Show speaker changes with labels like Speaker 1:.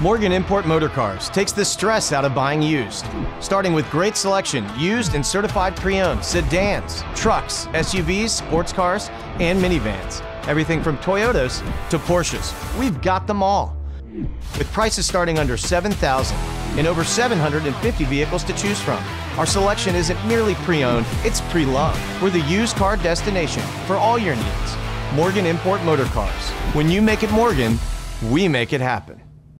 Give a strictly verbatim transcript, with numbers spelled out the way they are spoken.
Speaker 1: Morgan Import Motorcars takes the stress out of buying used. Starting with great selection, used and certified pre-owned sedans, trucks, S U Vs, sports cars, and minivans. Everything from Toyotas to Porsches. We've got them all. With prices starting under seven thousand dollars and over seven hundred fifty vehicles to choose from. Our selection isn't merely pre-owned, it's pre-loved. We're the used car destination for all your needs. Morgan Import Motorcars. When you make it Morgan, we make it happen.